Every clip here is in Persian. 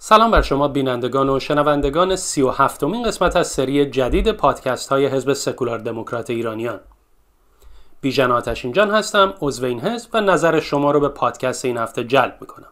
سلام بر شما بینندگان و شنوندگان 37مین قسمت از سری جدید پادکست های حزب سکولار دموکرات ایرانیان. بیژن آتشینجان هستم، عضو این حزب و نظر شما رو به پادکست این هفته جلب میکنم.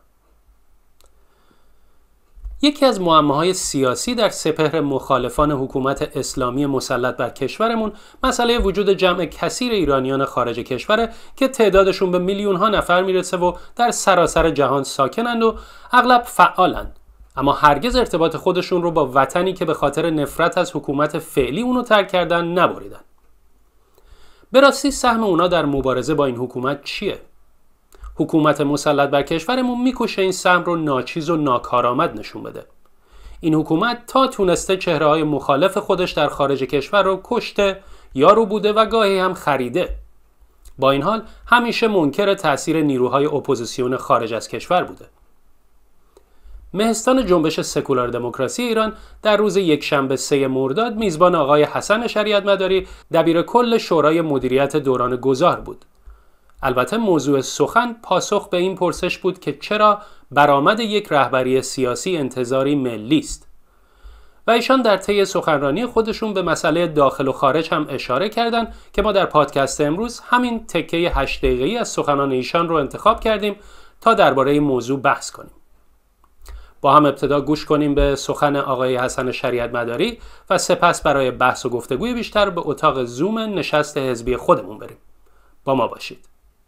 یکی از معماهای سیاسی در سپهر مخالفان حکومت اسلامی مسلط بر کشورمون مسئله وجود جمع کثیر ایرانیان خارج کشوره که تعدادشون به میلیون ها نفر میرسه و در سراسر جهان ساکنند و اغلب فعالند، اما هرگز ارتباط خودشون رو با وطنی که به خاطر نفرت از حکومت فعلی اونو ترک کردن نبریدن. به راستی سهم اونا در مبارزه با این حکومت چیه؟ حکومت مسلط بر کشورمون میکشه این سهم رو ناچیز و ناکارآمد نشون بده. این حکومت تا تونسته چهره‌های مخالف خودش در خارج کشور رو کشته، یارو بوده و گاهی هم خریده. با این حال همیشه منکر تأثیر نیروهای اپوزیسیون خارج از کشور بوده. مهستان جنبش سکولار دموکراسی ایران در روز یکشنبه 3 مرداد میزبان آقای حسن شریعت مداری دبیر کل شورای مدیریت دوران گذار بود. البته موضوع سخن پاسخ به این پرسش بود که چرا برآمد یک رهبری سیاسی انتظاری ملی است. و ایشان در طی سخنرانی خودشون به مسئله داخل و خارج هم اشاره کردند که ما در پادکست امروز همین تکه 8 دقیقه‌ای از سخنان ایشان رو انتخاب کردیم تا درباره این موضوع بحث کنیم. با هم ابتدا گوش کنیم به سخن آقای حسن شریعت مداری و سپس برای بحث و گفتگوی بیشتر به اتاق زوم نشست حزبی خودمون بریم. با ما باشید.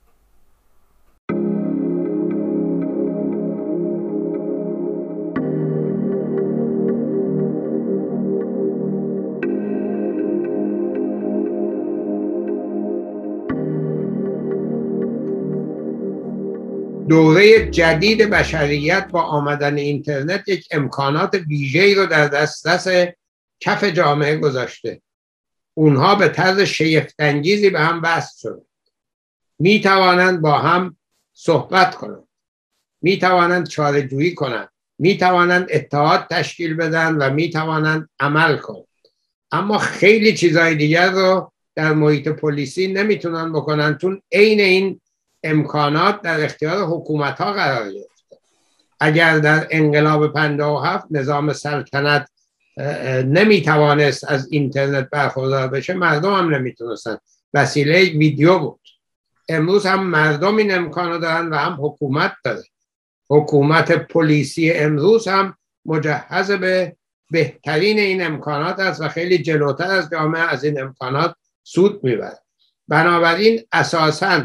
دوره جدید بشریت با آمدن اینترنت یک امکانات ویژه‌ای رو در دسترس کف جامعه گذاشته. اونها به طرز شگفت‌انگیزی به هم وصل شدند. می توانند با هم صحبت کنند، می توانند چاره‌جویی کنند، می توانند اتحاد تشکیل بدن و می توانند عمل کنند. اما خیلی چیزهای دیگر رو در محیط پلیسی نمیتونن بکنن، چون عین این امکانات در اختیار حکومت‌ها قرار گرفته. اگر در انقلاب 57 نظام سلطنت نمیتوانست از اینترنت برخوردار بشه، مردم هم نمیتونستن. وسیله ویدیو بود. امروز هم مردم این امکانو دارن و هم حکومت داره. حکومت پلیسی امروز هم مجهز به بهترین این امکانات است و خیلی جلوتر از جامعه از این امکانات سود میبره. بنابراین اساساً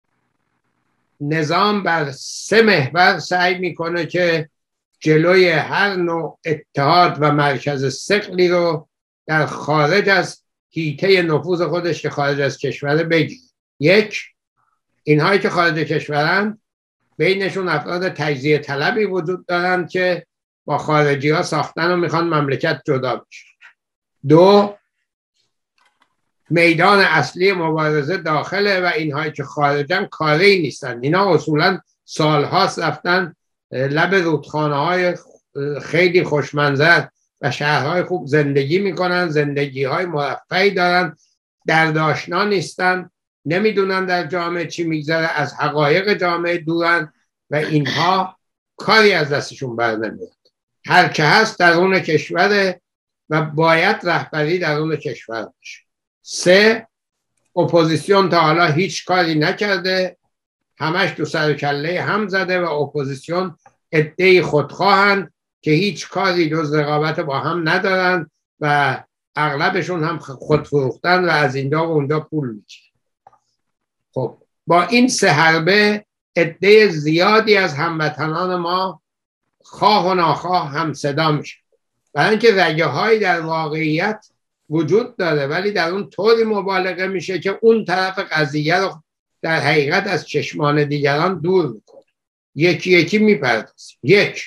نظام بر 3 محور سعی میکنه که جلوی هر نوع اتحاد و مرکز ثقلی رو در خارج از حیطه نفوذ خودش که خارج از کشور بگیره. یک، اینهایی که خارج کشورن بینشون افراد تجزیه طلبی وجود دارن که با خارجی ها ساختن و میخوان مملکت جدا بشه. 2، میدان اصلی مبارزه داخله و اینهایی که خارجن کاری نیستن. اینا اصولا سالهاست رفتن لب رودخانه های خیلی خوشمنظر و شهرهای خوب زندگی میکنن، زندگی های مرفهی دارن، دردآشنا نیستن، نمیدونن در جامعه چی میگذره، از حقایق جامعه دورن و اینها کاری از دستشون بر نمیاد. هر که هست درون کشوره و باید رهبری درون کشور باشه. 3، اپوزیسیون تا حالا هیچ کاری نکرده، همش تو سر کله هم زده و اپوزیسیون عده‌ای خودخواهند که هیچ کاری جز رقابت با هم ندارن و اغلبشون هم خودفروختن و از اینجا و اونجا پول میگیرن. خب با این 3 حربه عده زیادی از هموطنان ما خواه و ناخواه هم صدا میشه، برای اینکه رگه‌هایی در واقعیت وجود داره ولی در اون طوری مبالغه میشه که اون طرف قضیه رو در حقیقت از چشمان دیگران دور میکنه. یکی یکی میپردازیم. 1،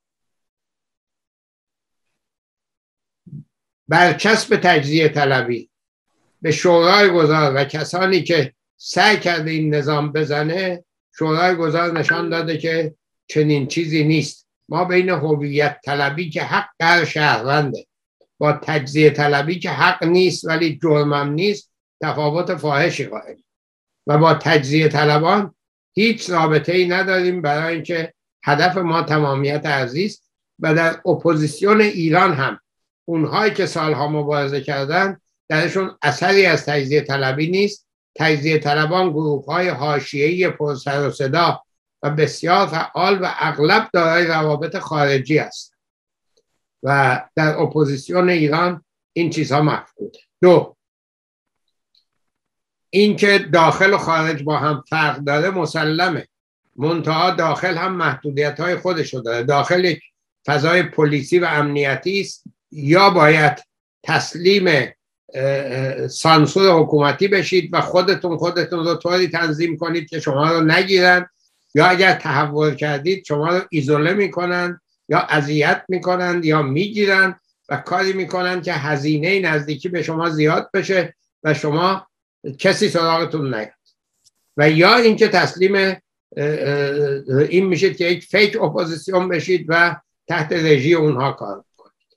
برچسب تجزیه طلبی به شورای گذار و کسانی که سعی کرده این نظام بزنه، شورای گذار نشان داده که چنین چیزی نیست. ما بین هویت طلبی که حق هر شهرونده با تجزیه طلبی که حق نیست ولی جرمم نیست تفاوت فاحشی قائلیم و با تجزیه طلبان هیچ رابطه‌ای نداریم، برای اینکه هدف ما تمامیت ارضی است و در اپوزیسیون ایران هم اونهایی که سالها مبارزه کردن درشون اثری از تجزیه طلبی نیست. تجزیه طلبان گروه‌های حاشیه‌ای پر سر و صدا و بسیار فعال و اغلب دارای روابط خارجی است و در اپوزیسیون ایران این چیزها مفقوده. دو، این که داخل و خارج با هم فرق داره مسلمه، منتها داخل هم محدودیت‌های خودشو داره. داخل یک فضای پلیسی و امنیتی است، یا باید تسلیم سانسور حکومتی بشید و خودتون رو طوری تنظیم کنید که شما رو نگیرن، یا اگر تحول کردید شما رو ایزوله میکنن یا اذیت میکنن یا میگیرن و کاری میکنن که هزینه نزدیکی به شما زیاد بشه و شما کسی سراغتون نیاد، و یا اینکه تسلیم این میشید که یک فیک اپوزیسیون بشید و تحت رژی اونها کار کنید.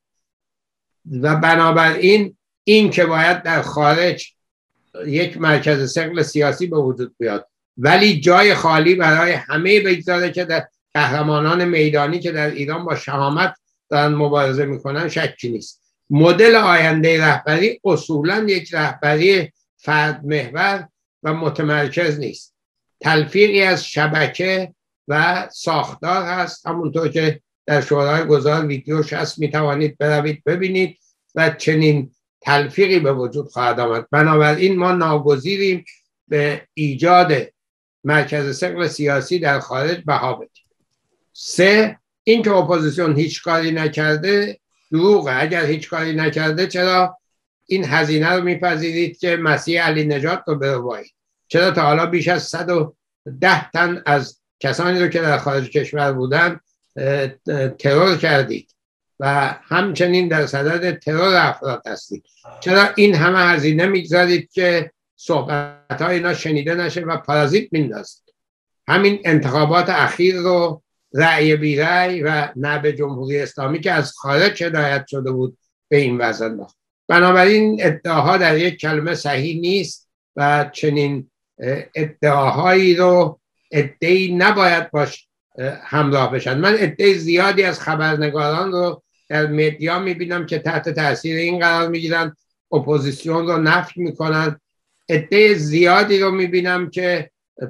و بنابراین این که باید در خارج یک مرکز ثقل سیاسی به وجود بیاد ولی جای خالی برای همه بگذاره که در قهرمانان میدانی که در ایران با شهامت دارن مبارزه میکنن شکی نیست. مدل آینده رهبری اصولا یک رهبری فرد محور و متمرکز نیست، تلفیقی از شبکه و ساختار هست، همونطور که در شورای گذار ویدیوش هست، میتوانید بروید ببینید و چنین تلفیقی به وجود خواهد آمد. بنابراین ما ناگزیریم به ایجاد مرکز ثقل سیاسی در خارج بها بدیم. سه، این که اپوزیسیون هیچ کاری نکرده دروغه. اگر هیچ کاری نکرده چرا این هزینه رو میپذیرید که مسیح علی نژاد رو بربایید؟ چرا تا حالا بیش از 110 تن از کسانی رو که در خارج کشور بودن ترور کردید و همچنین در صدد ترور افراد هستید؟ چرا این همه هزینه میگذارید که صحبت‌های اینا شنیده نشه و پارازیت میندازید؟ همین انتخابات اخیر رو رأی بی رأی و نه به جمهوری اسلامی که از خارج هدایت شده بود به این وضع انداخت. بنابراین ادعاها در یک کلمه صحیح نیست و چنین ادعاهایی رو ادعی نباید باش همراه بشن. من ادعای زیادی از خبرنگاران رو در مدیا میبینم که تحت تاثیر این قرار میگیرن، اپوزیسیون رو نفی میکنن. ادعای زیادی رو میبینم که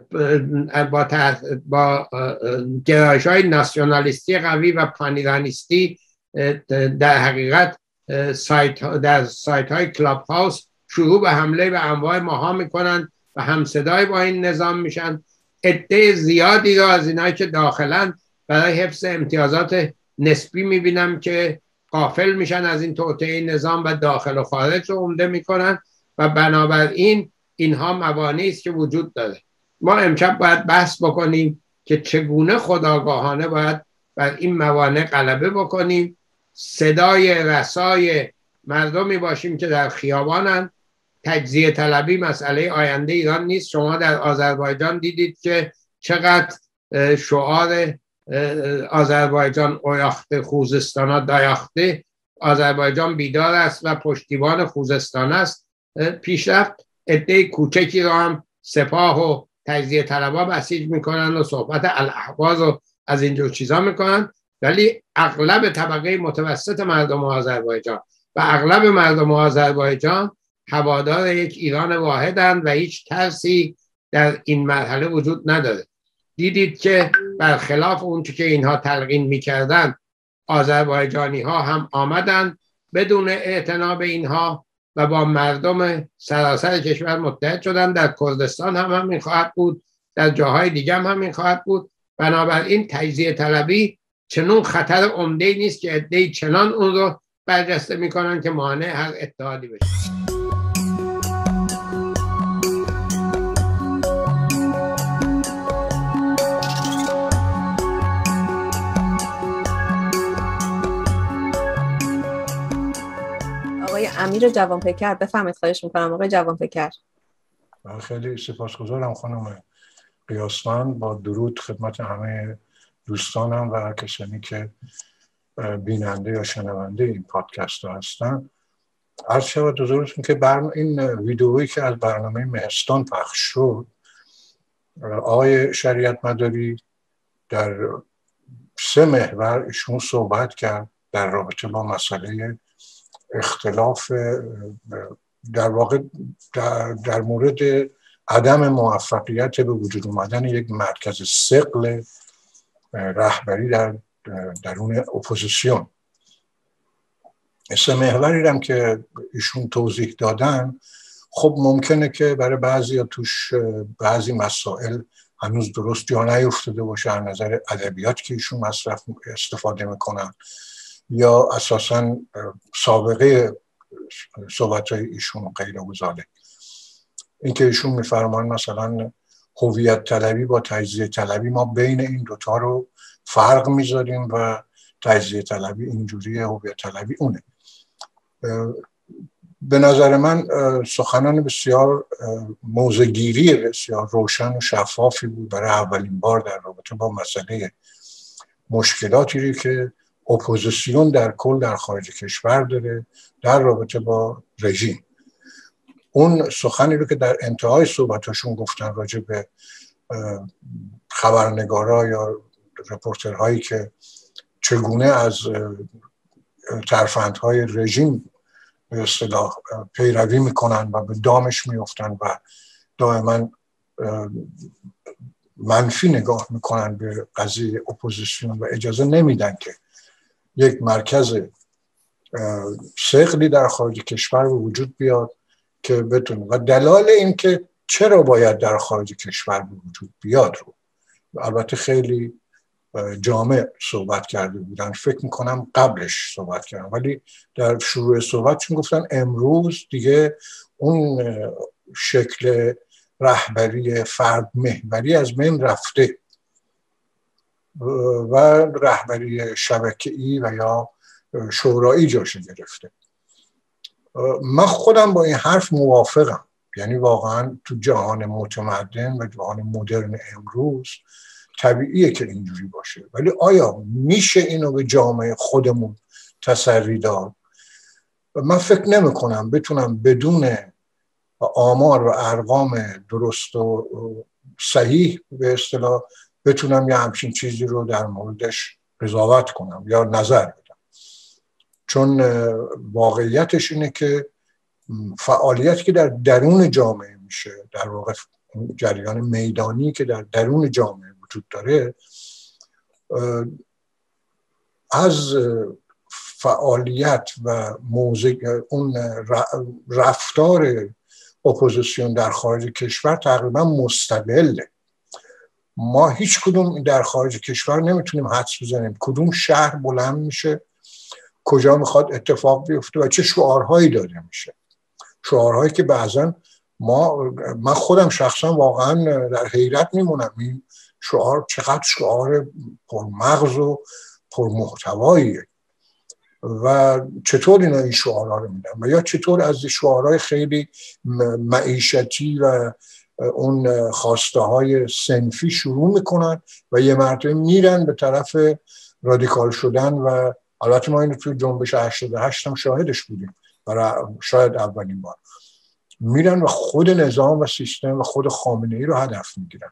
با گرایش‌های ناسیونالیستی قوی و پانیرانیستی در حقیقت در سایت های کلاب هاوس شروع به حمله به انواع ماها میکنن و همصدای با این نظام میشن. عده زیادی رو از اینایی که داخلن برای حفظ امتیازات نسبی میبینم که غافل میشن از این توطئه نظام و داخل و خارج رو عمده میکنن و بنابراین اینها موانعی است که وجود داره. ما امشب باید بحث بکنیم که چگونه خودآگاهانه باید بر این موانع غلبه بکنیم، صدای رسای مردمی باشیم که در خیابانن. تجزیه طلبی مسئله آینده ایران نیست. شما در آذربایجان دیدید که چقدر شعار آذربایجان اویاخته خوزستانا دایاخته، آذربایجان بیدار است و پشتیبان خوزستان است، پیشرفت. عده کوچکی رو هم سپاه و تجزیه طلبا بسیج میکنن و صحبت الاحواز و از اینجور چیزا میکنن، ولی اغلب طبقه متوسط مردم آذربایجان و اغلب مردم آذربایجان هوادار یک ایران واحدند و هیچ ترسی در این مرحله وجود نداره. دیدید که برخلاف اون که اینها تلقین میکردن، آذربایجانی ها هم آمدن بدون اعتنا به اینها و با مردم سراسر کشور متحد شدن. در کردستان هم همین خواهد بود، در جاهای دیگه هم همین خواهد بود. بنابراین تجزیه طلبی چنون خطر عمده نیست که عده‌ای چنان اون رو برجسته میکنن که مانع هر اتحادی بشه. آقای امیر جوانفکر بفرمایید. خواهش میکنم آقای جوانفکر. خیلی سپاسگزارم خانم قیاسفند. با درود خدمت همه دوستانم و کسانی که بیننده یا شنونده این پادکست هستن. عرض شود حضورتون که این ویدئویی که از برنامه مهستان پخش شد، آقای شریعت مداری در 3 محور ایشون صحبت کرد در رابطه با مسئله اختلاف، در واقع در مورد عدم موفقیت به وجود اومدن یک مرکز ثقل رهبری در درون اپوزیسیون. 3 محوری هم که ایشون توضیح دادن، خب ممکنه که برای بعضی توش بعضی مسائل هنوز درست جا نیفتاده باشه از نظر ادبیات که ایشون استفاده میکنن، یا اساساً سابقه صحبت‌های ایشون غیر اوزاله. این که ایشون میفرمان مثلا هویت طلبی با تجزیه طلبی، ما بین این دوتا رو فرق میذاریم و تجزیه طلبی اینجوری، هویت طلبی اونه. به نظر من سخنان بسیار موضع‌گیری بسیار روشن و شفافی بود برای اولین بار در رابطه با مسئله مشکلاتی که اپوزیسیون در کل در خارج کشور داره در رابطه با رژیم. اون سخنی رو که در انتهای صحبتاشون گفتن راجع به خبرنگارا یا رپورترهایی که چگونه از ترفندهای رژیم به اصطلاح پیروی میکنن و به دامش میفتن و دائما منفی نگاه میکنن به قضیه اپوزیسیون و اجازه نمیدن که یک مرکز ثقلی در خارج کشور به وجود بیاد که بتونه، و دلایل این که چرا باید در خارج کشور به وجود بیاد رو البته خیلی جامع صحبت کرده بودن، فکر میکنم قبلش صحبت کردن، ولی در شروع صحبتشون گفتن امروز دیگه اون شکل رهبری فرد محوری از بین رفته و رهبری شبکه‌ای و یا شورایی جاش گرفته. من خودم با این حرف موافقم. یعنی واقعا تو جهان متمدن و جهان مدرن امروز طبیعیه که اینجوری باشه، ولی آیا میشه اینو به جامعه خودمون تسری داد؟ من فکر نمی کنم بتونم بدون آمار و ارقام درست و صحیح به اصطلاح بتونم یه همچین چیزی رو در موردش قضاوت کنم یا نظر بدم، چون واقعیتش اینه که فعالیتی که در درون جامعه میشه، در واقع جریان میدانی که در درون جامعه وجود داره، از فعالیت و اون رفتار اپوزیسیون در خارج کشور تقریبا مستقله. ما هیچ کدوم در خارج کشور نمیتونیم حدس بزنیم کدوم شهر بلند میشه، کجا میخواد اتفاق بیفته و چه شعارهایی داده میشه. شعارهایی که بعضا من خودم شخصا واقعا در حیرت میمونم این شعار چقدر شعار پرمغز و پرمحتواییه و چطور اینا این شعارها رو میدن و یا چطور از شعارهای خیلی معیشتی و اون خواسته های صنفی شروع میکنن و یه مرتبه میرن به طرف رادیکال شدن. و البته ما اینو توی جنبش 88 هم شاهدش بودیم، برای شاید اولین بار میرن و خود نظام و سیستم و خود خامنه‌ای رو هدف میگیرن.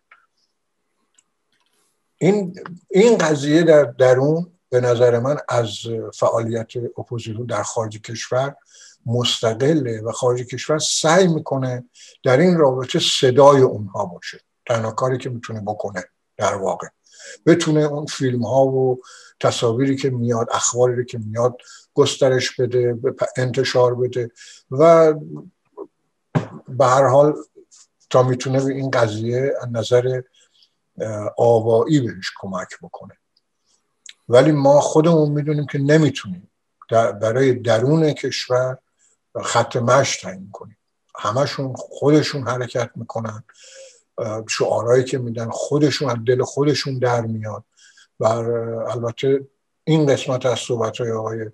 این قضیه در درون به نظر من از فعالیت اپوزیسیون در خارج کشور مستقله و خارج کشور سعی میکنه در این رابطه صدای اونها باشه. تنها کاری که میتونه بکنه در واقع بتونه اون فیلم ها و تصاویری که میاد، اخباری که میاد گسترش بده، انتشار بده و به هر حال تا میتونه به این قضیه از نظر آوایی بهش کمک بکنه. ولی ما خودمون میدونیم که نمیتونیم برای درون کشور خط مشی تعیین کنیم. همشون خودشون حرکت میکنن، شعارهایی که میدن خودشون از دل خودشون در میاد. و البته این قسمت از صحبت‌های آقای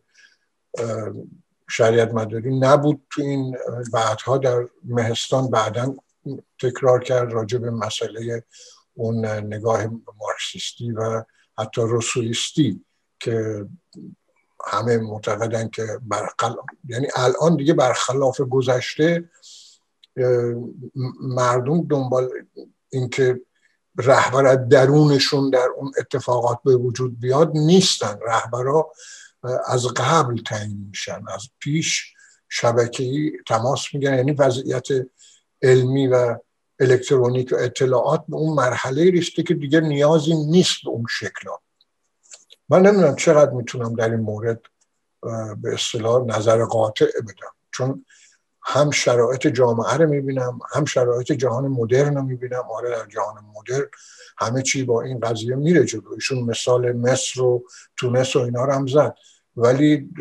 شریعت مداری نبود تو این بعدها در مهستان، بعداً تکرار کرد راجع به مسئله اون نگاه مارکسیستی و حتی روسویستی که همه معتقدن که یعنی الان دیگه برخلاف گذشته مردم دنبال این که رهبر از درونشون در اون اتفاقات به وجود بیاد نیستن. رهبرها از قبل تعیین میشن، از پیش شبکه‌ای تماس میگیرن. یعنی وضعیت علمی و الکترونیک و اطلاعات به اون مرحله رسیده که دیگه نیازی نیست به اون شکل‌ها. من نمیدونم چقدر میتونم در این مورد به اصطلاح نظر قاطع بدم، چون هم شرایط جامعه رو میبینم، هم شرایط جهان مدرن رو میبینم. آره در جهان مدرن همه چی با این قضیه میره جلو. ایشون مثال مصر و تونس و اینا رو هم زد، ولی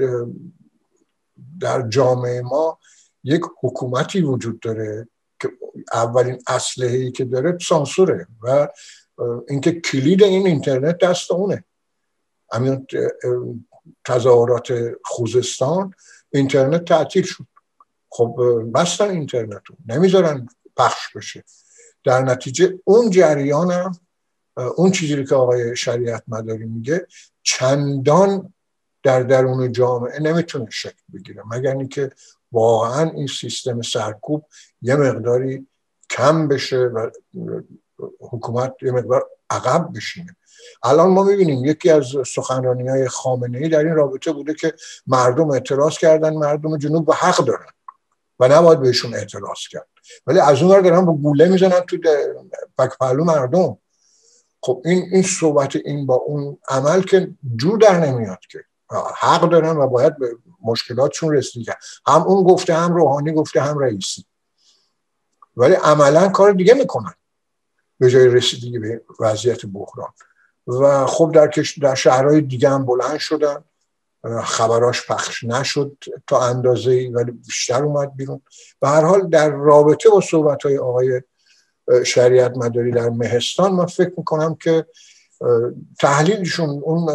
در جامعه ما یک حکومتی وجود داره که اولین اسلحه‌ای که داره سانسوره و اینکه کلید این اینترنت دست اونه. همین تظاهرات خوزستان اینترنت تعطیل شد، خب بستن اینترنتو، نمیذارن پخش بشه. در نتیجه اون جریان هم اون چیزی که آقای شریعت مداری میگه چندان در درون جامعه نمیتونه شکل بگیره، مگر اینکه واقعا این سیستم سرکوب یه مقداری کم بشه و حکومت یه مقدار عقب بشینه. الان ما میبینیم یکی از سخنرانی‌های خامنه‌ای در این رابطه بوده که مردم اعتراض کردن، مردم جنوب به حق دارن و نباید بهشون اعتراض کرد، ولی از اون ور دارن با گوله میزنن تو پک پهلو مردم. خب این صحبت این با اون عمل که جور در نمیاد، که حق دارن و باید به مشکلاتشون رسیدگی کرد. هم اون گفته، هم روحانی گفته، هم رئیسی، ولی عملا کار دیگه میکنن به جای رسیدگی به وضعیت بحران. و خب در شهرهای دیگه هم بلند شدن، خبراش پخش نشد تا اندازه‌ای ولی بیشتر اومد بیرون. به هر حال در رابطه با صحبت‌های آقای شریعت مداری در مهستان من فکر میکنم که تحلیلشون اون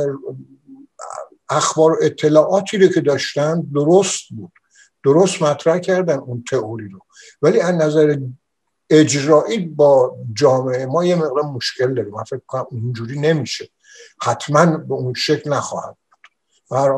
اخبار و اطلاعاتی رو که داشتن درست بود، درست مطرح کردن اون تئوری رو، ولی از نظر اجرایی با جامعه ما یه مقدار مشکل داره. من فکر کنم اونجوری نمیشه، حتما به اون شکل نخواهد بود. برای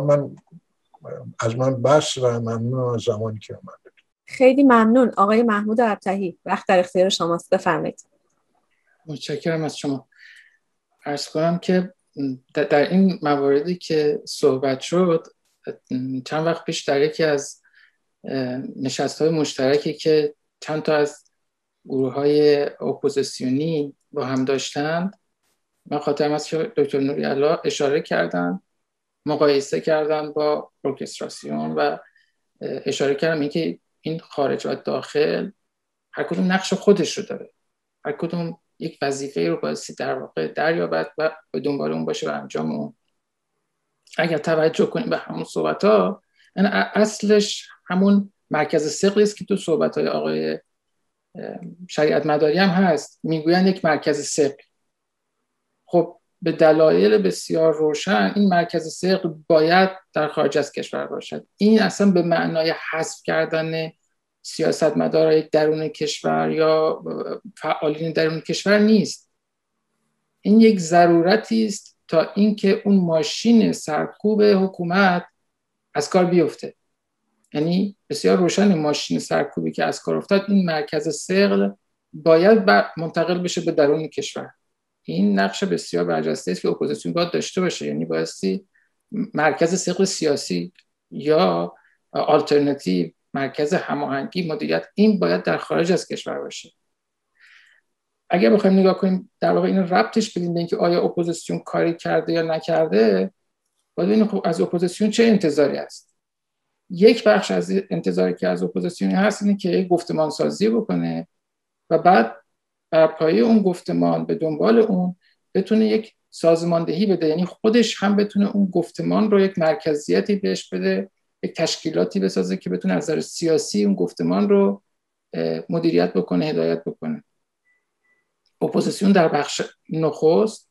من بس و ممنون از زمانی که اومد. خیلی ممنون. آقای محمود ابطحی، وقت در اختیار شماست، بفرمایید. متشکرم از شما. عرض کنم که در این مواردی که صحبت شد، چند وقت پیش در یکی از نشست‌های مشترکی که چند تا از گروه‌های اپوزیسیونی با هم داشتند، من خاطرم است که دکتر نوری‌الله اشاره کردن، مقایسه کردن با ارکستراسیون و اشاره کردن اینکه این خارج و داخل هر کدوم نقش خودش رو داره، هر کدوم یک وظیفه رو بایستی در واقع دریابد و به دنبال اون باشه و انجام اون. اگر توجه کنیم به همون صحبت‌ها، یعنی اصلش همون مرکز ثقلی است که تو صحبت‌های آقای شریعت مداری هم هست، میگوین یک مرکز ثقل. خب به دلایل بسیار روشن این مرکز ثقل باید در خارج از کشور باشد. این اصلا به معنای حذف کردن سیاستمدارای درون کشور یا فعالین درون کشور نیست. این یک ضرورتی است تا اینکه اون ماشین سرکوب حکومت از کار بیفته. یعنی بسیار روشن ماشین سرکوبی که از کار افتاد، این مرکز ثقل باید منتقل بشه به درون کشور. این نقش بسیار برجسته است که اپوزیسیون باید داشته باشه. یعنی بایستی مرکز ثقل سیاسی یا آلترناتیو، مرکز هماهنگی، مدیریت، این باید در خارج از کشور باشه. اگر بخوایم نگاه کنیم در واقع این ربطش بدیم به اینکه آیا اپوزیسیون کاری کرده یا نکرده، باید ببینیم خب از اپوزیسیون چه انتظاری است. یک بخش از انتظاری که از اپوزیسیون هست اینه که گفتمان سازی بکنه و بعد بر پایه اون گفتمان به دنبال اون بتونه یک سازماندهی بده، یعنی خودش هم بتونه اون گفتمان رو یک مرکزیتی بهش بده، یک تشکیلاتی بسازه که بتونه از نظر سیاسی اون گفتمان رو مدیریت بکنه، هدایت بکنه. اپوزیسیون در بخش نخست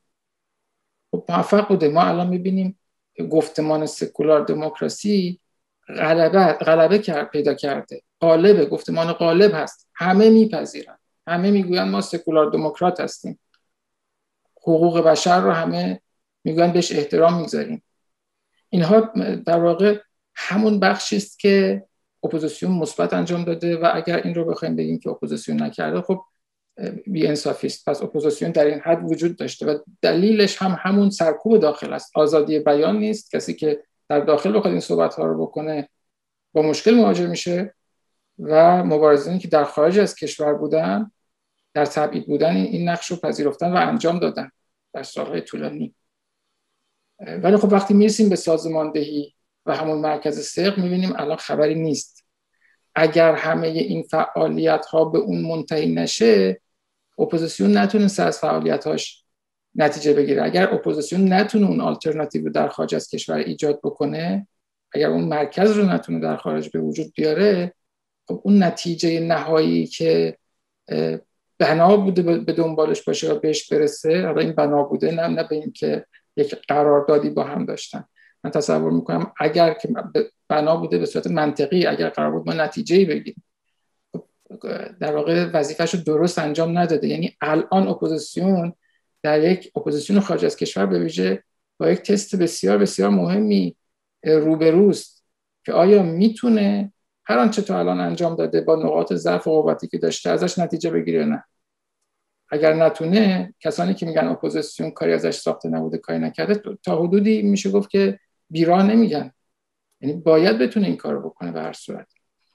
موفق بوده. ما الان می‌بینیم گفتمان سکولار دموکراسی غلبه پیدا کرده. غالب، گفتمان غالب هست. همه میپذیرن. همه میگوین ما سکولار دموکرات هستیم. حقوق بشر رو همه میگوین بهش احترام میگذاریم. اینها در واقع همون بخشی است که اپوزیسیون مثبت انجام داده و اگر این رو بخوایم بگیم که اپوزیسیون نکرده، خب بی‌انصافی است. پس اپوزیسیون در این حد وجود داشته و دلیلش هم همون سرکوب داخل است. آزادی بیان نیست. کسی که در داخل بخواد این صحبت‌ها رو بکنه با مشکل مواجه میشه و مبارزینی که در خارج از کشور بودن، در تبعید بودن، این نقش رو پذیرفتن و انجام دادن در سالهای طولانی. ولی خب وقتی میرسیم به سازماندهی و همون مرکز ثقل میبینیم الان خبری نیست. اگر همه این فعالیت‌ها به اون منتهی نشه، اپوزیسیون نتونسته از فعالیت‌هاش نتیجه بگیره. اگر اپوزیسیون نتونه اون آلترناتیو رو در خارج از کشور ایجاد بکنه، اگر اون مرکز رو نتونه در خارج به وجود بیاره، خب اون نتیجه نهایی که بنا بوده به دنبالش باشه و بهش برسه، حالا این بنا بوده نه به این که یک قراردادی با هم داشتن. من تصور میکنم اگر که بنا بوده به صورت منطقی، اگر قرار بود ما نتیجه‌ای بگیریم، در واقع وظیفه‌شو درست انجام نداده. یعنی الان اپوزیسیون در یک اپوزیسیون خارج از کشور به ویژه با یک تست بسیار بسیار مهمی روبروست که آیا میتونه هر آنچه تا الان انجام داده با نقاط ضعف و قوتی که داشته ازش نتیجه بگیره یا نه. اگر نتونه، کسانی که میگن اپوزیسیون کاری ازش ساخته نبوده، کاری نکرده، تا حدودی میشه گفت که بیراه نمیگن. یعنی باید بتونه این کارو بکنه به هر صورت.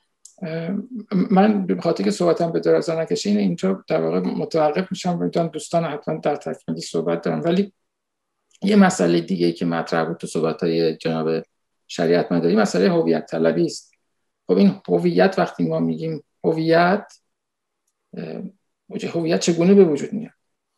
من به خاطر که صحبتم به دراز نکشه اینجا در واقع متوقف میشم، میتونم دوستان حتما در تکمیلی صحبت دارم. ولی یه مسئله دیگه که مطرح بود تو صحبت‌های جناب شریعت مداری، مسئله هویت طلبی است. خب این هویت، وقتی ما میگیم هویت چگونه به وجود میاد؟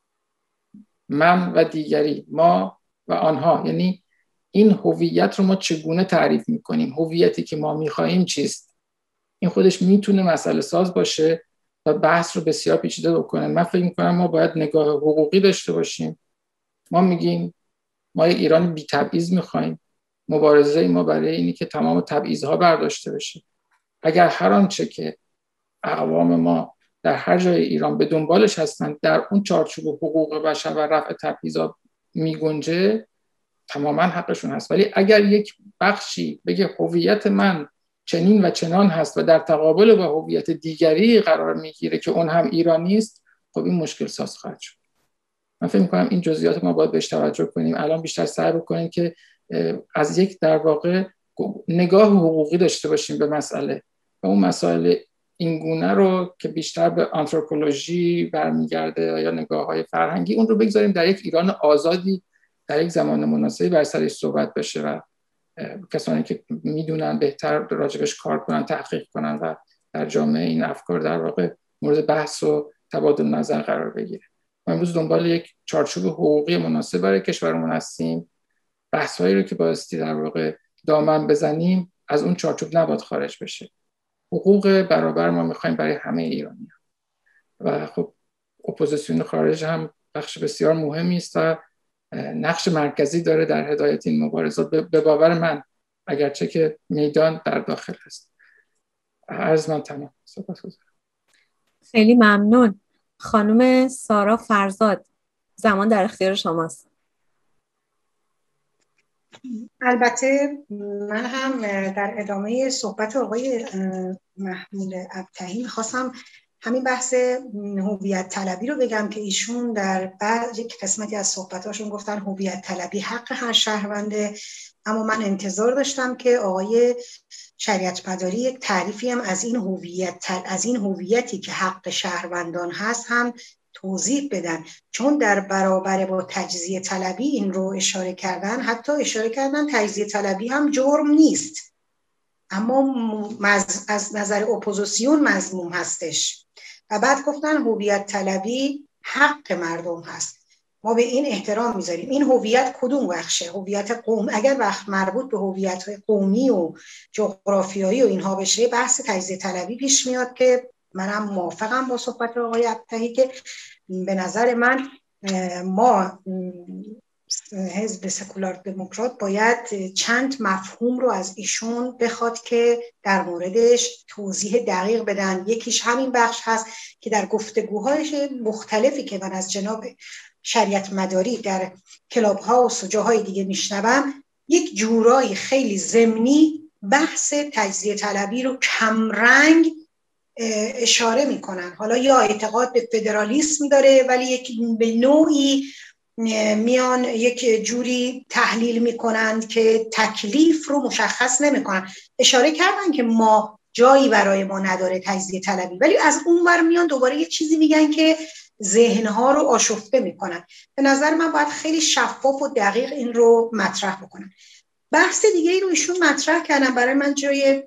من و دیگری، ما و آنها، یعنی این هویت رو ما چگونه تعریف میکنیم؟ هویتی که ما میخواهیم چیست؟ این خودش میتونه مسئله ساز باشه و بحث رو بسیار پیچیده بکنه. من فکر میکنم ما باید نگاه حقوقی داشته باشیم. ما میگیم ما یک ایران بی تبعیض میخوایم. مبارزه ما برای اینی که تمام تبعیض‌ها برداشته بشه. اگر هر آنچه که اقوام ما در هر جای ایران به دنبالش هستند در اون چارچوب حقوق بشر و رفع تبعیضات میگنجه، تماما حقشون هست. ولی اگر یک بخشی بگه هویت من چنین و چنان هست و در تقابل با هویت دیگری قرار میگیره که اون هم ایرانی است، خب این مشکل ساز خواهد شد. من فکر می‌کنم این جزئیات ما باید بهش توجه کنیم. الان بیشتر سعی بکنیم که از یک در واقع نگاه حقوقی داشته باشیم به مسئله و اون مسائل اینگونه رو که بیشتر به آنتروپولوژی برمیگرده یا نگاه‌های فرهنگی، اون رو بگذاریم در یک ایران آزادی در یک زمان مناسبی بر سرش صحبت بشه و کسانی که میدونن بهتر راجبش کار کنن، تحقیق کنن و در جامعه این افکار در واقع مورد بحث و تبادل نظر قرار بگیره. ما امروز دنبال یک چارچوب حقوقی مناسب برای کشورمون هستیم. بحث‌هایی رو که بایستی در واقع دامن بزنیم از اون چارچوب نباید خارج بشه. حقوق برابر ما می‌خوایم برای همه ایرانیان و خب اپوزیسیون خارج هم بخش بسیار مهمی است و نقش مرکزی داره در هدایت این مبارزات، به باور من، اگرچه که میدان در داخل است. عرض من تمام. سپاسگزارم. خیلی ممنون. خانم سارا فرزاد، زمان در اختیار شماست. البته من هم در ادامه صحبت آقای محمود ابطحی خواستم همین بحث هویت طلبی رو بگم که ایشون در یک قسمتی از صحبتاشون گفتن هویت طلبی حق هر شهرونده، اما من انتظار داشتم که آقای شریعت مداری یک تعریفی هم از این هویتی که حق شهروندان هست هم توضیح بدن، چون در برابر با تجزیه طلبی این رو اشاره کردن. حتی اشاره کردن تجزیه طلبی هم جرم نیست، اما از نظر اپوزیسیون مذموم هستش. و بعد گفتن هویت طلبی حق مردم هست. ما به این احترام میذاریم. این هویت کدوم بخشه؟ هویت قوم. اگر وقت مربوط به هویت قومی و جغرافیایی و اینها بشه، بحث تجزیه طلبی پیش میاد که منم موافقم با صحبت آقای ابطحی که به نظر من ما حزب سکولار دموکرات باید چند مفهوم رو از ایشون بخواد که در موردش توضیح دقیق بدن. یکیش همین بخش هست که در گفتگوهای مختلفی که من از جناب شریعت مداری در کلاب هاوس و جاهای دیگه میشنوم، یک جورایی خیلی ضمنی بحث تجزیه طلبی رو کمرنگ اشاره میکنن. حالا یا اعتقاد به فدرالیسم داره ولی به نوعی میان یک جوری تحلیل میکنند که تکلیف رو مشخص نمیکنن. اشاره کردن که ما جایی برای ما نداره تجزیه طلبی، ولی از اون ور میان دوباره یه چیزی میگن که ذهنها رو آشفته میکنن. به نظر من باید خیلی شفاف و دقیق این رو مطرح بکنن. بحث دیگه ای رو ایشون مطرح کردن برای من جای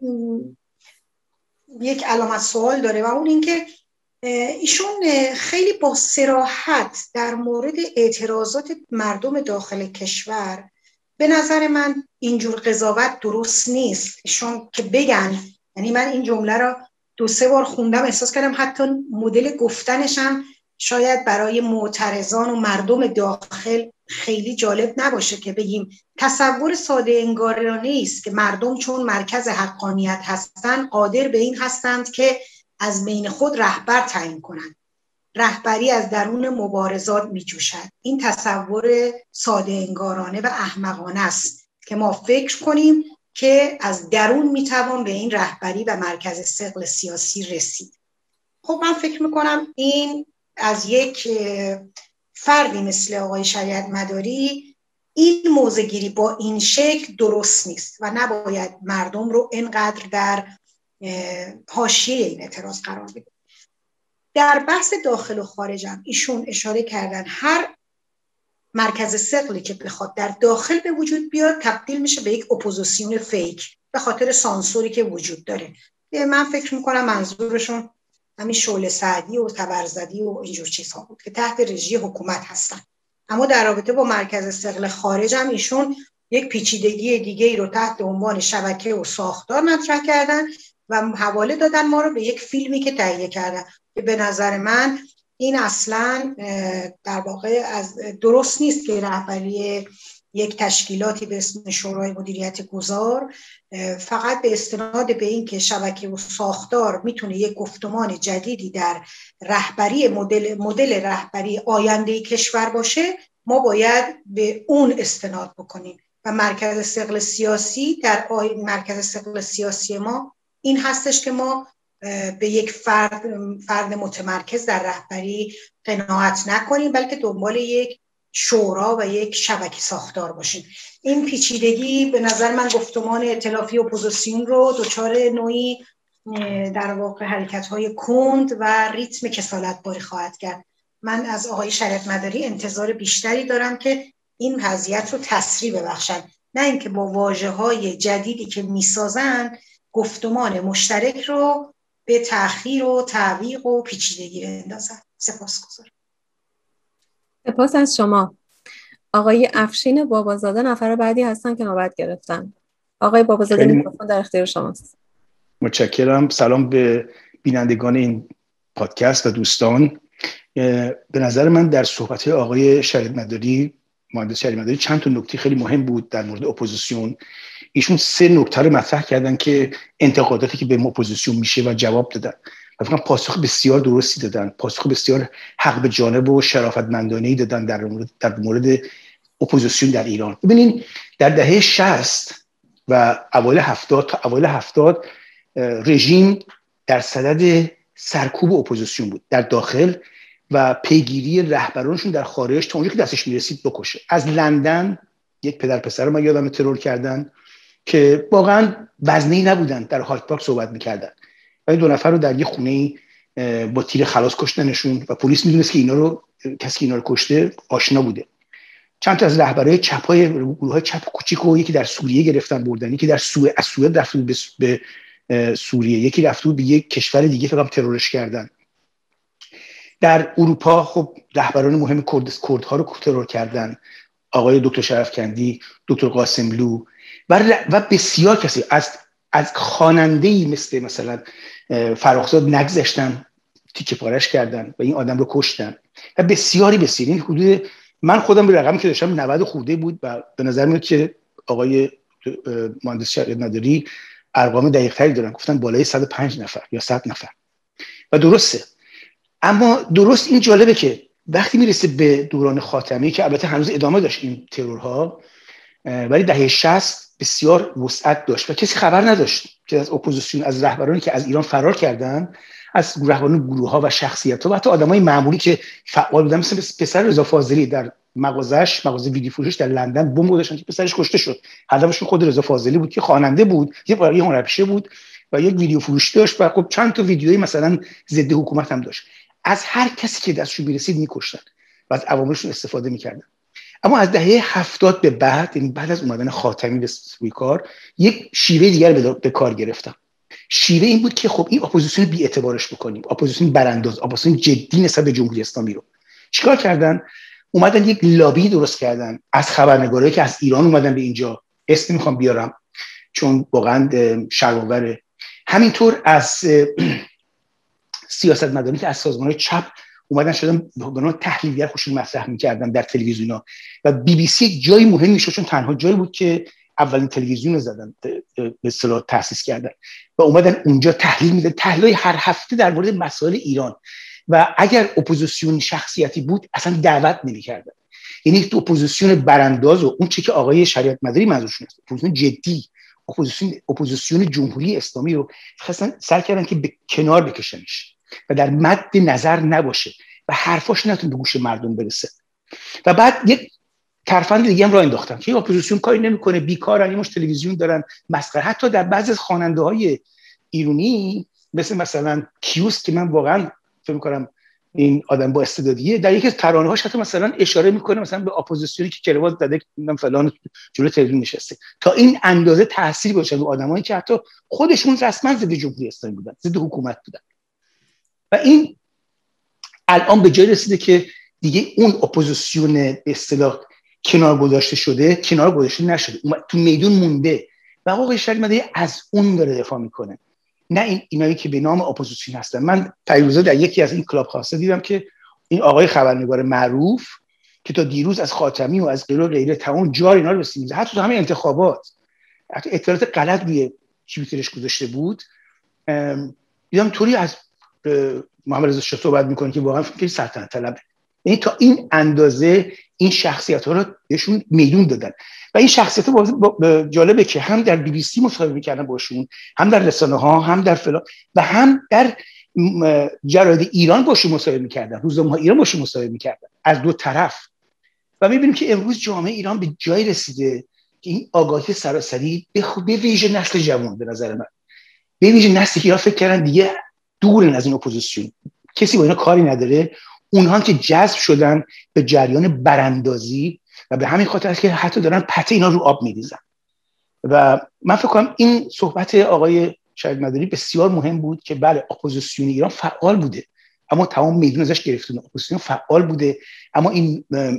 یک علامت سوال داره و اون این که ایشون خیلی با صراحت در مورد اعتراضات مردم داخل کشور، به نظر من اینجور قضاوت درست نیست. ایشون که بگن، یعنی من این جمله را 2-3 بار خوندم احساس کردم حتی مدل گفتنشم شاید برای معترضان و مردم داخل خیلی جالب نباشه که بگیم تصور ساده انگارانه است که مردم چون مرکز حقانیت هستند قادر به این هستند که از بین خود رهبر تعیین کنند. رهبری از درون مبارزات می جوشد. این تصور ساده انگارانه و احمقانه است که ما فکر کنیم که از درون می توان به این رهبری و مرکز ثقل سیاسی رسید. خب من فکر می کنم این از یک فردی مثل آقای شریعت مداری این موضع‌گیری با این شکل درست نیست و نباید مردم رو اینقدر در حاشیه این اعتراض قرار بده. در بحث داخل و خارج هم ایشون اشاره کردن هر مرکز ثقلی که بخواد در داخل به وجود بیاد تبدیل میشه به یک اپوزیسیون فیک به خاطر سانسوری که وجود داره. من فکر میکنم منظورشون همین شعله سعدی و تبرزدی و اینجور چیزها بود که تحت رژی حکومت هستن. اما در رابطه با مرکز ثقل خارج هم ایشون یک پیچیدگی دیگه ای رو تحت عنوان شبکه و ساختار مطرح کردن و حواله دادن ما رو به یک فیلمی که تهیه کردن که به نظر من این اصلاً در واقع از درست نیست که رهبری یک تشکیلاتی به اسم شورای مدیریت گذار فقط به استناد به این که شبکه و ساختار میتونه یک گفتمان جدیدی در رهبری مدل رهبری آینده کشور باشه ما باید به اون استناد بکنیم و مرکز ثقل سیاسی در مرکز ثقل سیاسی ما این هستش که ما به یک فرد متمرکز در رهبری قناعت نکنیم بلکه دنبال یک شورا و یک شبکه ساختار باشیم. این پیچیدگی به نظر من گفتمان ائتلافی اپوزیسیون رو دچار نوعی در واقع حرکت‌های کند و ریتم کسالت‌باری خواهد کرد. من از آقای شریعت مداری انتظار بیشتری دارم که این وضعیت رو تسریع ببخشن، نه اینکه با واژه‌های جدیدی که می‌سازن گفتمان مشترک رو به تأخیر و تعویق و پیچیدگی اندازن. سپاسگزارم. سپاس از شما. آقای افشین بابازاده نفر بعدی هستن که نوبت گرفتن. آقای بابازاده میکروفون در اختیار شماست. متشکرم. سلام به بینندگان این پادکست و دوستان. به نظر من در صحبت آقای شریعت مداری، مهندس شریعت مداری، چند تا نکته خیلی مهم بود در مورد اپوزیسیون. ایشون 3 نکته رو مطرح کردن که انتقاداتی که به اپوزیسیون میشه و جواب دادن و فکر کنم پاسخ بسیار درستی دادن، پاسخ بسیار حق به جانب و شرافتمندانه‌ای دادن در مورد اپوزیسیون در ایران. ببینین در دهه 60 و اوایل 70 تا اوایل 70 رژیم در صدد سرکوب اپوزیسیون بود در داخل و پیگیری رهبرانشون در خارج تا اونجا که دستش میرسید بکشه. از لندن یک پدر پسر من یادم ترور کردن که واقعا وزنی نبودن، در هایت پارک صحبت میکردن و این 2 نفر رو در یه خونه‌ای با تیر خلاص کشتنشون و پلیس میدونست که کسی که اینا رو کشته آشنا بوده. چند تا از رهبرای چپای گروه‌های چپ کوچیکو یکی در سوریه گرفتن بردن، یکی در از سوئد رفت به سوریه، یکی رفت به یک کشور دیگه فقط ترورش کردن. در اروپا خب رهبران مهم کردها رو ترور کردن، آقای دکتر شرفکندی، دکتر قاسملو و بسیار کسی از خواننده‌ای مثلا فراخزاد نگذشتن، تیکه پارش کردن و این آدم رو کشتن و بسیاری این حدود، من خودم به رقمی که داشتم 90 خورده بود و به نظر میاد که آقای مهندس شریعت مداری ارقام دقیق‌تری دارن، گفتن بالای 105 نفر یا 100 نفر و درسته. اما درست این جالبه که وقتی میرسه به دوران خاتمی که البته هنوز ادامه داشت این ترورها، ولی دهه 60 بسیار وسعت داشت و کسی خبر نداشت که از اپوزیسیون، از رهبرانی که از ایران فرار کردن از رهبران گروه‌ها و شخصیت‌ها و حتی آدمای معمولی که فعال بودن، مثل پسر رضا فاضلی در مغازه ویدیو فروش در لندن بمب گذاشتن که پسرش کشته شد. هدفشون خود رضا فاضلی بود که خواننده بود، یه هنرپیشه بود و یک ویدیو فروش داشت و خب چند تا ویدیویی مثلا ضد حکومت هم داشت. از هر کسی که دستشون میرسید میکشتن و از عواملشون استفاده میکردن. اما از دهه 70 به بعد، یعنی بعد از اومدن خاتمی به روی کار، یک شیوه دیگر به کار گرفتن. شیوه این بود که خب این اپوزیسیون بی‌اعتبارش بکنیم، اپوزیسیون برانداز، اپوزیسیون جدی نسبت به جمهوری اسلامی رو. چیکار کردن؟ اومدن یک لابی درست کردن از خبرنگارایی که از ایران اومدن به اینجا، اسم نمیخوام بیارم چون واقعا شرم‌آوره، همینطور از سیاستمدارانی که از سازمان‌های چپ اومدن شدن به نوع تحلیلگر خودشون مطرح می‌کردن در تلویزیون‌ها و بی بی سی یک جای مهمی شد، چون تنها جایی بود که اولین تلویزیون رو زدن، به اصطلاح تأسیس کردن و اومدن اونجا تحلیل میدن، تحلیل هر هفته در مورد مسائل ایران. و اگر اپوزیسیون شخصیتی بود اصلا دعوت نمی‌کردن. یعنی تو اپوزیسیون برانداز و اون چیزی که آقای شریعت مداری منظورشون است، اپوزیسیون جدی، اپوزیسیون جمهوری اسلامی رو خواستن سعی کردن که به کنار بکشنش و در مد نظر نباشه و حرفاش نتونه به گوش مردم برسه. و بعد یک ترفند دیگه هم راه انداختن که اپوزیسیون کاری نمیکنه، بیکارن، یه مش تلویزیون دارن، مسخره. حتی در بعضی از خواننده‌های ایرانی مثلا کیوس که من واقعا فکر می‌کنم این آدم با استعدادیه، در یکی از ترانه‌هاش حتی مثلا اشاره میکنه مثلا به اپوزیسیونی که کروات زده فلان جلوی تلویزیون نشسته، تا این اندازه تاثیر گذاشته رو آدمایی که حتی خودشون رسما ضد جمهوری اسلامی بودن، ضد حکومت بودن. و این الان به جای رسیده که دیگه اون اپوزیسیون به اصطلاح کنار گذاشته نشده، تو میدون مونده و آقای شریعت مداری از اون داره دفاع میکنه، نه اینایی که به نام اپوزیسیون هستن. من پیروزه در یکی از این کلاب هاوس‌ها دیدم که این آقای خبرنگار معروف که تا دیروز از خاتمی و از غیره تمام جار اینا رو بسیمیزه، حتی تو همه انتخابات حتی اطلاعات غلط روی توییترش گذاشته بود، دیدم طوری از محمد رضا شاه صحبت میکنه که واقعا فکر سلطنت طلبه. یعنی تا این اندازه این شخصیت‌ها رو بهشون میدون دادن و این شخصیت‌ها جالبه که هم در بی بی سی مصاحبه می‌کردن باشون، هم در رسانه‌ها، هم در فلان و هم در جراید ایران باشون مصاحبه می‌کردن، روزنامه‌های ایران باشون مصاحبه می‌کردن، از دو طرف. و می‌بینیم که امروز جامعه ایران به جای رسیده که این آگاهی سراسری به ویژه نسل جوان، به نظر من به ویژه نسلی که فکر کردن دیگه دورن از این اپوزیسیون، کسی با اینا کاری نداره، اونها که جذب شدن به جریان براندازی و به همین خاطر است که حتی دارن پته اینا رو آب میریزن. و من فکر کنم این صحبت آقای شریعت مداری بسیار مهم بود که بله اپوزیسیون ایران فعال بوده، اما تمام میدون ازش گرفتن. اپوزیسیون فعال بوده اما این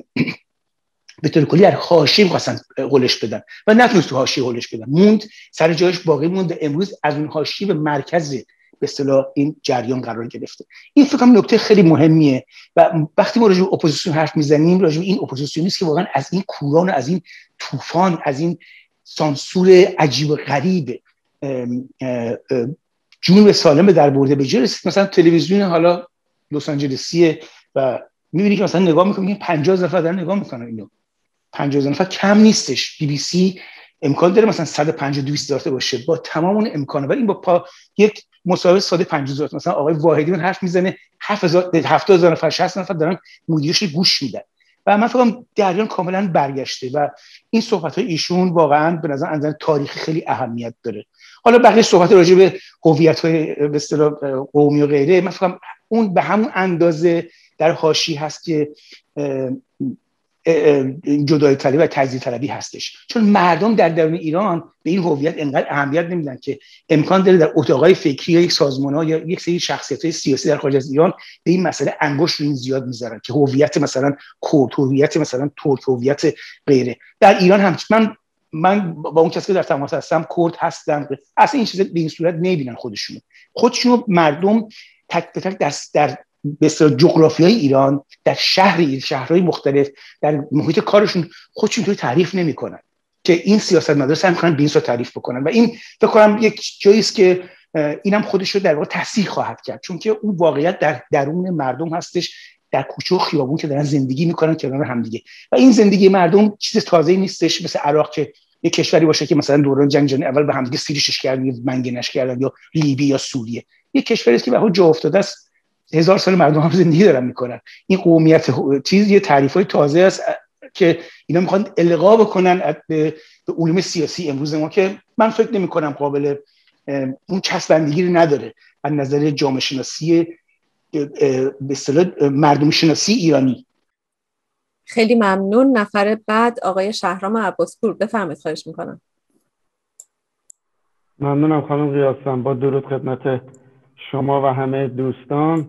به طور کلی در حاشیه می‌خواستن هولش بدن و نتونست تو حاشیه هولش بدن، موند سر جایش باقی موند. امروز از اون حاشیه به مرکز به اصطلاح این جریان قرار گرفته. این فکر کنم نکته خیلی مهمیه و وقتی ما راجع به اپوزیسیون حرف میزنیم، راجع به این اپوزیسیونی است که واقعا از این کوران، از این طوفان، از این سانسور عجیب و غریب جنوب سالم در برده به جای رسید. مثلا تلویزیون حالا لس آنجلسیه و می‌بینی که مثلا نگاه می‌کنی 50,000 نفر دارن نگاه می‌کنن، اینو 50,000 نفر کم نیستش. بی بی سی امکان داره مثلا 150-200 داشته باشه با تمام اون امکانات، ولی این با یک مصاحبه ساده 50,000 مثلا آقای واحدی من حرف میزنه 70,000 نفر 60 نفر دارن مدیرش گوش میدن و من فکر کنم جریان کاملا برگشته و این صحبت‌های ایشون واقعا به نظر از تاریخی خیلی اهمیت داره. حالا بقیه صحبت راجع به هویت‌های به اصطلاح قومی و غیره، من فکر کنم اون به همون اندازه در حاشیه هست که جدایی طلبی و تجزیه طلبی هستش، چون مردم در درون ایران به این هویت انقدر اهمیت نمیدن که امکان داره در اتاقای فکری یا یک سازمان‌ها یا یک سری شخصیت‌های سیاسی در خارج از ایران به این مسئله انگشت رو زیاد می‌ذارن که هویت مثلا کرد، هویت مثلا ترک، هویت غیره. در ایران هم من با اون کسی که در تماس هستم کرد هستم، اصلا این چیزا به این صورت نمی‌بینن خودشونو مردم تک به تک در به اصطلاح جغرافیای ایران، در شهرهای مختلف، در محیط کارشون خودشون توی تعریف نمی‌کنن که این سیاستمدارا سعی می‌کنن به این صورت تعریف بکنن و این فکر کنم یک جایی است که اینم خودش رو در واقع تحصیل خواهد کرد، چون که اون واقعیت در درون مردم هستش، در کوچه و خیابون که دارن زندگی می‌کنن کنار هم دیگه و این زندگی مردم چیز تازه‌ای نیستش. مثل عراق که یک کشوری باشه که مثلا دوران جنگ جهانی اول به هم دیگه سیریشش کردن یا منگنش کردن، یا لیبی یا سوریه، یه کشوری است که به جا افتاده است، 1000 سال مردم هم زندگی دارن میکنن. این قومیت چیز یه تعریفای تازه است که اینا میخوان القا بکنن به علوم سیاسی امروز ما، که من فکر نمی‌کنم قابل اون چسبندگی رو نداره از نظر جامعه شناسی به اصطلاح مردم شناسی ایرانی. خیلی ممنون. نفر بعد آقای شهرام عباسپور، بفرمایید. خواهش میکنم. ممنونم خانم قیاسفند. با درود خدمت شما و همه دوستان.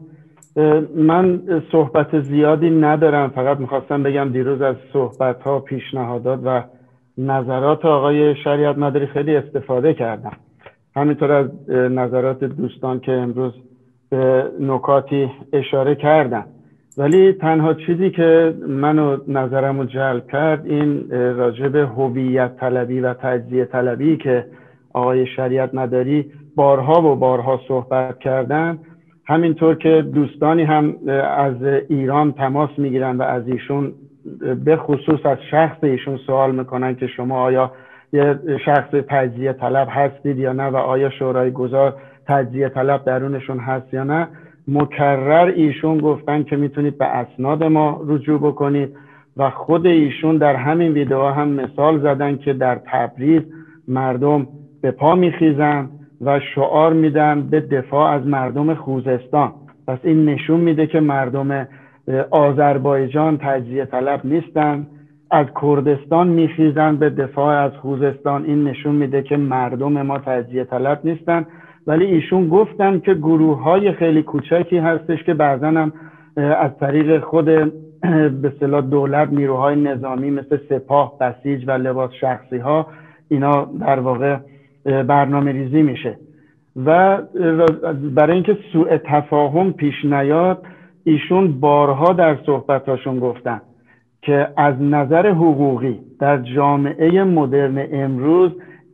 من صحبت زیادی ندارم، فقط میخواستم بگم دیروز از صحبت‌ها، پیشنهادات و نظرات آقای شریعت مداری خیلی استفاده کردم، همینطور از نظرات دوستان که امروز به نکاتی اشاره کردن. ولی تنها چیزی که منو نظرمو جلب کرد این راجع به هویت طلبی و تجزیه طلبی که آقای شریعت مداری بارها و بارها صحبت کردن، همینطور که دوستانی هم از ایران تماس میگیرن و از ایشون به خصوص از شخص ایشون سوال میکنن که شما آیا یه شخص تجزیه طلب هستید یا نه و آیا شورای گذار تجزیه طلب درونشون هست یا نه. مکرر ایشون گفتن که میتونید به اسناد ما رجوع بکنید و خود ایشون در همین ویدیو هم مثال زدن که در تبریز مردم به پا میخیزن و شعار میدن به دفاع از مردم خوزستان. پس این نشون میده که مردم آذربایجان تجزیه طلب نیستن، از کردستان میخیزن به دفاع از خوزستان. این نشون میده که مردم ما تجزیه طلب نیستن. ولی ایشون گفتن که گروه های خیلی کوچکی هستش که بعضا هم از طریق خود به اصطلاح دولت، نیروهای نظامی مثل سپاه، بسیج و لباس شخصی ها، اینا در واقع برنامه ریزی میشه. و برای اینکه سوء تفاهم پیش نیاد، ایشون بارها در صحبتاشون گفتن که از نظر حقوقی در جامعه مدرن امروز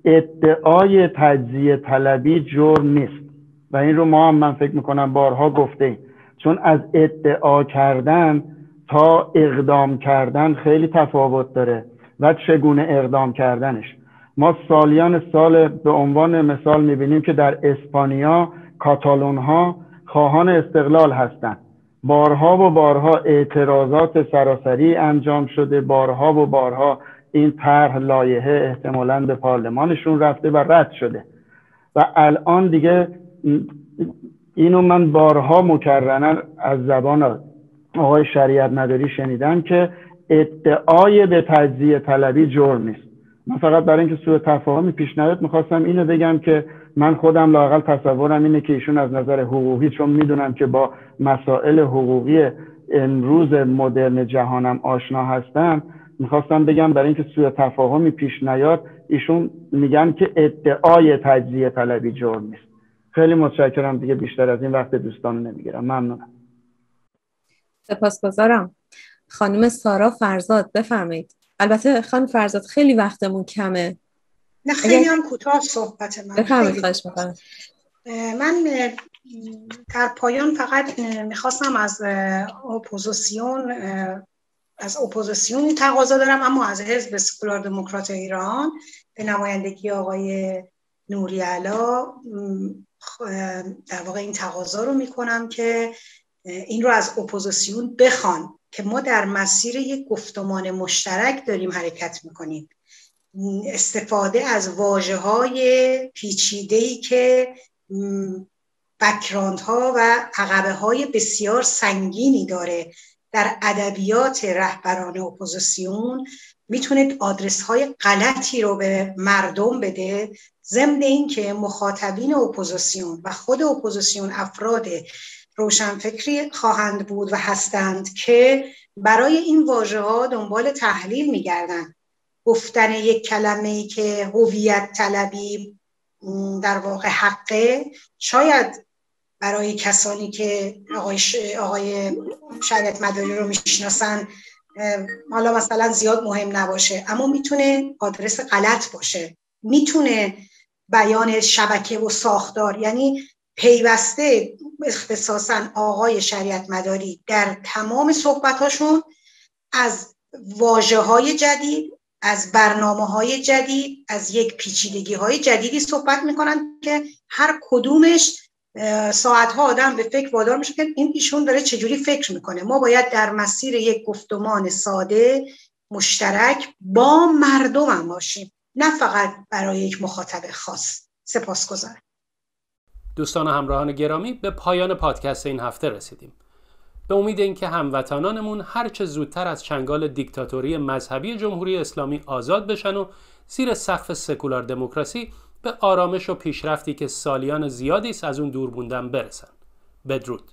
ادعای تجزیه طلبی جرم نیست و این رو ما هم من فکر میکنم بارها گفتیم، چون از ادعا کردن تا اقدام کردن خیلی تفاوت داره و چگونه اقدام کردنش. ما سالیان سال به عنوان مثال میبینیم که در اسپانیا کاتالون ها خواهان استقلال هستند. بارها و بارها اعتراضات سراسری انجام شده، بارها و بارها این طرح لایحه احتمالاً به پارلمانشون رفته و رد شده و الان دیگه اینو من بارها مکررن از زبان آقای شریعت مداری شنیدم که ادعای به تجزیه طلبی جرم نیست. من فقط برای اینکه سوء تفاهمی پیش نیاد میخواستم اینو بگم که من خودم لااقل تصورم اینه که ایشون از نظر حقوقی، چون میدونم که با مسائل حقوقی امروز مدرن جهانم آشنا هستم، میخواستم بگم برای اینکه سوء تفاهمی پیش نیاد ایشون میگن که ادعای تجزیه طلبی جرم نیست. خیلی متشکرم، دیگه بیشتر از این وقت دوستانو نمیگیرم. ممنونم. سپاسگزارم. خانم سارا فرزاد بفرمایید. البته خانم فرزاد خیلی وقتمون کمه. نه خیلی هم کوتاه صحبت من. بفرمایید. خواهش می‌کنم. من در پایان فقط میخواستم از اپوزیسیون تقاضا دارم، اما از حزب سکولار دموکرات ایران به نمایندگی آقای نوری‌علا در واقع این تقاضا رو میکنم که این رو از اپوزیسیون بخوان که ما در مسیر یک گفتمان مشترک داریم حرکت میکنیم. استفاده از واژه‌های پیچیده‌ای که بک‌گراندها و عقبه‌های بسیار سنگینی داره در ادبیات رهبران اپوزیسیون میتونه آدرس‌های غلطی رو به مردم بده، ضمن این که مخاطبین اپوزیسیون و خود اپوزیسیون افراد روشنفکری خواهند بود و هستند که برای این واژه‌ها دنبال تحلیل می‌گردند. گفتن یک کلمه‌ای که هویت طلبی در واقع حقه، شاید برای کسانی که آقای شریعت مداری رو میشناسن حالا مثلا زیاد مهم نباشه، اما میتونه آدرس غلط باشه، میتونه بیان شبکه و ساختار، یعنی پیوسته اختصاصا آقای شریعت مداری در تمام صحبتاشون از واژه‌های جدید، از برنامه‌های جدید، از یک پیچیدگی‌های جدیدی صحبت می‌کنن که هر کدومش ساعتها آدم به فکر وادار میشه که ایشون داره چجوری فکر میکنه. ما باید در مسیر یک گفتمان ساده مشترک با مردم هم باشیم، نه فقط برای یک مخاطب خاص. سپاسگزارم. دوستان و همراهان گرامی، به پایان پادکست این هفته رسیدیم. به امید اینکه هموطنانمون هرچه زودتر از چنگال دیکتاتوری مذهبی جمهوری اسلامی آزاد بشن و زیر سقف سکولار دموکراسی به آرامش و پیشرفتی که سالیان زیادی است از اون دور موندن برسن. بدرود.